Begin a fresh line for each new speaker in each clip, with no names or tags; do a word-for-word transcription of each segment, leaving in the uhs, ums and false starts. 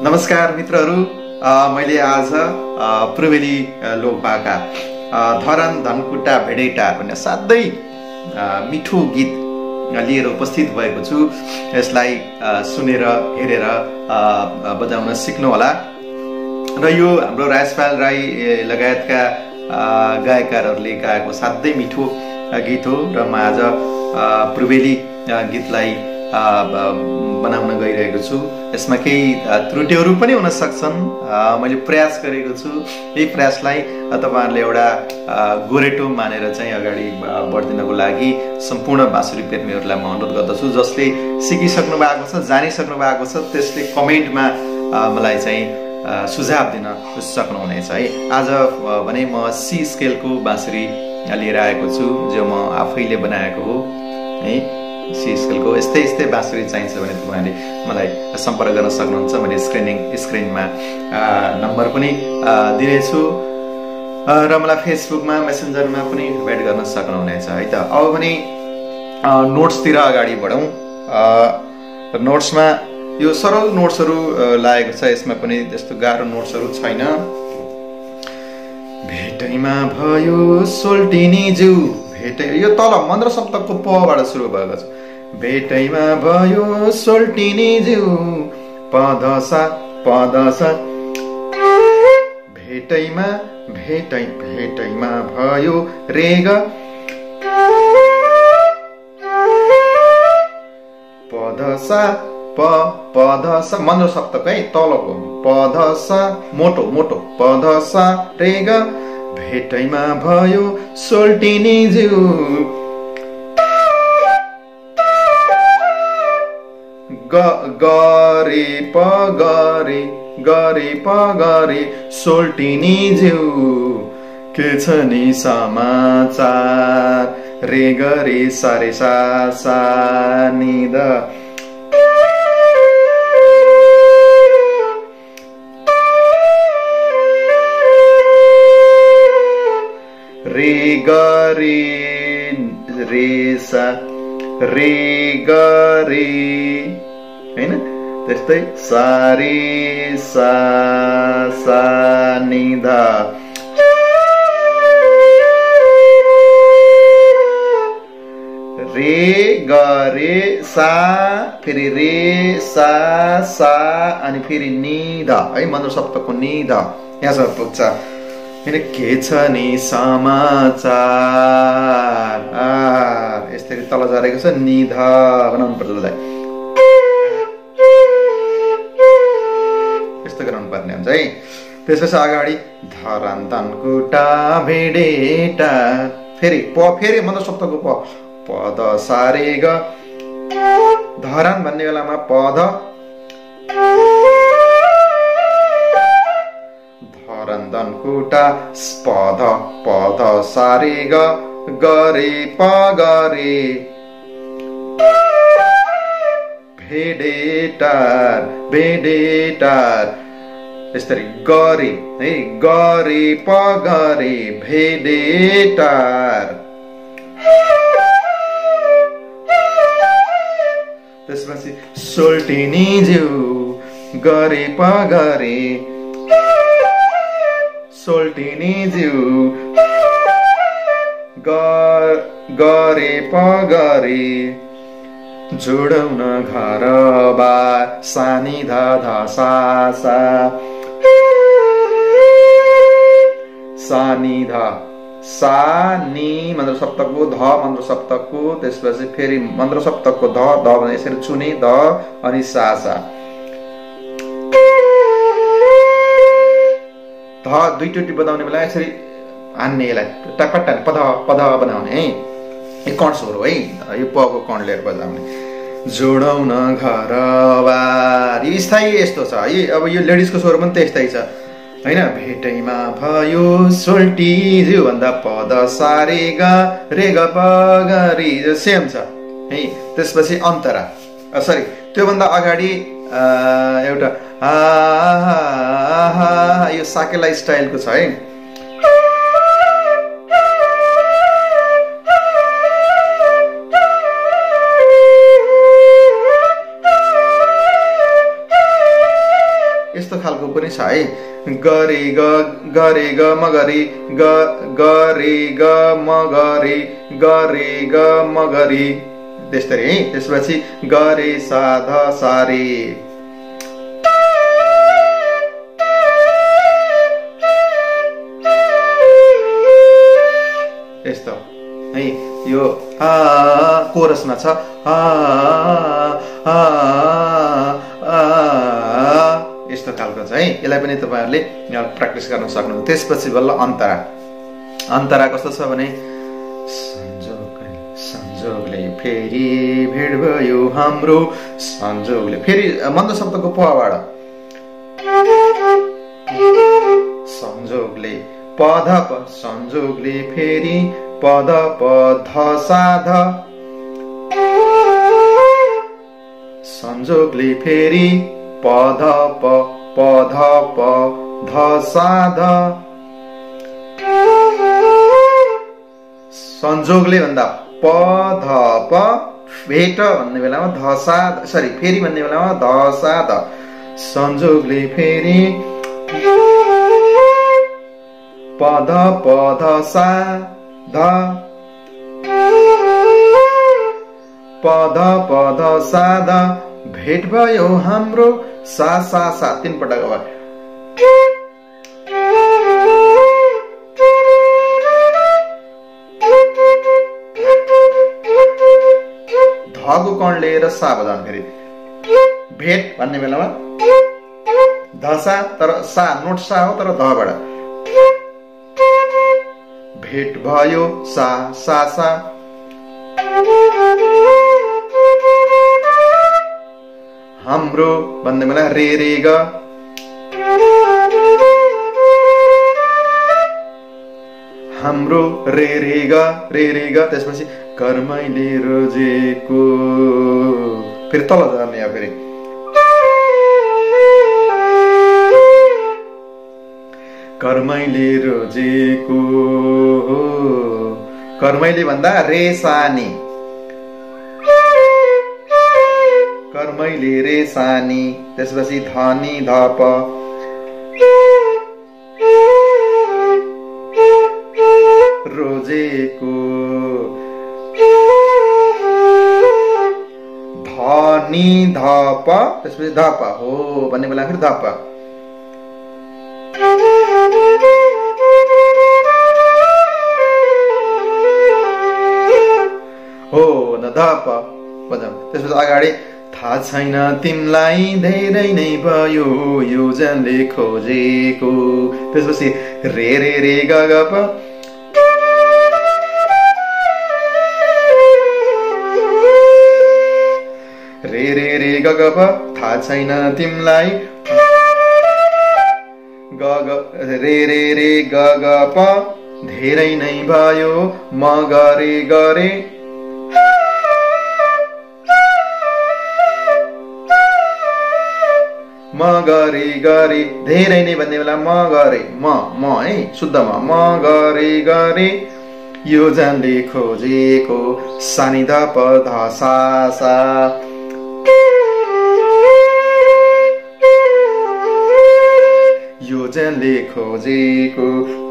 नमस्कार मित्रहरू, मैले आज पूर्वेली लोकभाका धरन धनकुटा भेडेटा भन्ने साध्यै मिठो गीत लिएर उपस्थित भएको छु। यसलाई सुनेर हेरेर बजाउन सिक्नु होला। र यो हाम्रो राजपाल राई लगायतका गायककारहरूले गाएको साध्यै मिठो गीत हो र म आज पूर्वेली गीतलाई बनाउन गइरहेको छु। यसमा केही त्रुटिहरू पनि हुन सक्छन्। मैले प्रयास गरेको छु। यही प्रयासलाई तपाईहरुले एउटा गोरेटो मानेर चाहिँ अगाडि बढ्दिनको लागि सम्पूर्ण बाँसुरी प्रेमीहरूलाई म अनुरोध गर्दछु। जसले सिकिसक्नु भएको छ, जानिसक्नु भएको छ, त्यसले कमेन्टमा मलाई चाहिँ सुझाव दिन सक्नुहुनेछ है। आज भने म सी स्केलको बाँसुरी लिएर आएको छु, जो म आफैले बनाएको हो है। सी स्केलको यस्तै यस्तै बाँसुरी चाहिन्छ भने तपाईहरुले मलाई सम्पर्क गर्न सक्नुहुन्छ। मैले स्क्रिनिङ स्क्रिनमा नम्बर पनि दिनेछु र मलाई फेसबुकमा मेसेन्जरमा पनि भेट गर्न सक्नुहुनेछ है त। अब भने नोट्सतिर अगाडि बढौँ। नोट्समा यो सरल नोट्सहरू लागेको छ। यसमा पनि त्यस्तो गाह्रो नोट्सहरू छैन। भेटैमा भयो सोल्टिनी ज्यू, भेटै यो तल मन्त्र सप्तकको पबाट सुरु भएको छ। भेटैमा भयो सोल्टिनी ज्यू पधसा पधसा, भेटैमा भेटै भेटैमा भयो रेग पधसा प पधसा, मन्त्र सप्तक है तलको पधसा मोटो मोटो पधसा रेग, भेटैमा भयो सोल्टिनी ज्यू ग गरे प गरे गरे प गरे सोल्टिनी ज्यू के छ नि समाचार रे गरे सारे सा सा नि द रे गरे रे सा रे गरे हैन, त्यस्तै सारे सा सा नि ध रे गरे सा, फेरि रे सा सा अनि फेरि नि ध है। मन्त्र सप्तकको नि ध यहाँसम्म पुग्छ। के छ नि समाचार, यसरी तल झरेको छ। निध बनाउनु पर्छ दाइ, यस्तो गराउनु पर्ने हुन्छ है। त्यसपछि अगाडि धरन धनकुटा भेडेटा, फेरि प फेरि मन्त्र सप्तकको प पद सारे ग, धरन भन्ने बेलामा पद, धरन धनकुटा पद पद सारे ग गरे प गरे, भेडेटार भेडेटार, यसरी गरे है गरे प गरे भेडेटार। त्यसपछि सोल्टिनी ज्यू गरे प गरे सोल्टिनी ज्यू गरे प गरे, जोडाउन घर बार सानी धा धा सा सा सानी धा सा नि मन्त्र सप्तकको ध मन्त्र सप्तकको, त्यसपछि फेरि मन्त्र सप्तकको ध ध भने यसरी चुने ध अनि सा सा ध दुईचोटि बजाउने बेला यसरी हान्ने, यसलाई टकटक पद पद बनाउने है। यो कण स्वर हो है, यो प को कण लिएर बजाउने। जोडाउन घर बार, यो स्थायी यस्तो छ है। अब यो लेडिजको स्वर पनि त्यस्तै छ हैन। भेटैमा भयो सोल्टी ज्यू भन्दा पद सारे ग रे ग प ग रि सेम छ है। त्यसपछि अन्तरा, सरी त्योभन्दा अगाडि एउटा हा हा, यो साकेला स्टाइलको छ है। पनि छ है। गरे ग गरे ग म गरे ग गरे ग म गरे गरे ग म गरे त्यसरी है। त्यसपछि गरे सा ध सा रे यस्तो है। यो आ कोरसमा छ आ आ यस्तो खालको छ है। यसलाई पनि तपाईहरुले प्र्याक्टिस गर्न सक्नुहुन्छ। त्यसपछि बल्ल अन्तरा। अन्तरा कस्तो छ भने संजोगले संजोगले फेरि भेट भयो हाम्रो संजोगले फेरि मन्द शब्दको पबाट संजोगले पध प संजोगले फेरि पद प ध सा ध संजोगले फेरि पध प पध प ध सा ध संजोगले भन्दा पध प भेट भन्ने बेलामा ध सा सरी फेरि भन्ने बेलामा ध सा ध संजोगले फेरि पध पध सा ध पध पध सा ध भेट भयो हाम्रो सा सा सा तीन पटक अब धको कण लिएर सा बजाउनु फेरि भेट भन्ने बेलामा धसा तर सा नोट सा हो तर धबाट भेट भयो सा सा सा हाम्रो भन्ने बेला रे रे ग हाम्रो रे रे ग रे रे ग त्यसपछि कर्मैले रोजेको फेरि तल जाने यहाँ फेरि कर्मैले रोजेको कर्मैले भन्दा रे सानी कर्मैले रे सानी त्यसपछि धनी धप रोजेको धनी धप त्यसपछि धप हो भन्ने बेला फेरि धप हो न धप बजाउँ। त्यसपछि अगाडि थाहा छैन तिमलाई धेरै नै भयो योजनले खोजेको त्यसपछि रे रे रे ग ग प रे रे रे ग ग प थाहा छैन तिमलाई ग ग रे रे रे ग ग प धेरै नै भयो म गरे गरे म गरे गरे धेरै नै भन्ने बेला म गरे म म है शुद्ध म म गरे गरे योजनले खोजेको सानी ध प ध सा सा योजनले खोजेको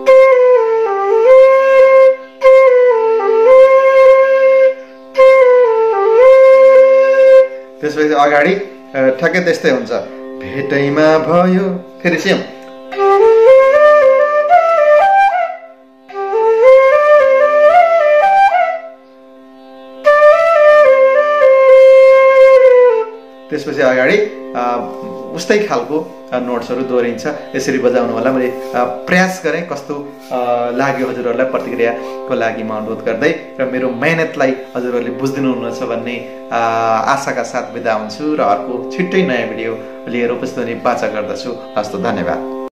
त्यसपछि अगाडि ठ्याक्कै त्यस्तै हुन्छ भेटैमा भयो फेरि सेम त्यसपछि अगाडि उस्तै खालको नोट्सहरू दोहोरिन्छ। यसरी बजाउनु होला। मैले प्रयास गरेँ कस्तो लाग्यो हजुरहरूलाई प्रतिक्रियाको लागि म अनुरोध गर्दै र मेरो मेहनतलाई हजुरहरूले बुझिदिनु हुनेछ भन्ने आशाका साथ बिदा हुन्छु र अर्को छिट्टै नयाँ भिडियो लिएर उपस्थित हुने बाचा गर्दछु। हस्त धन्यवाद।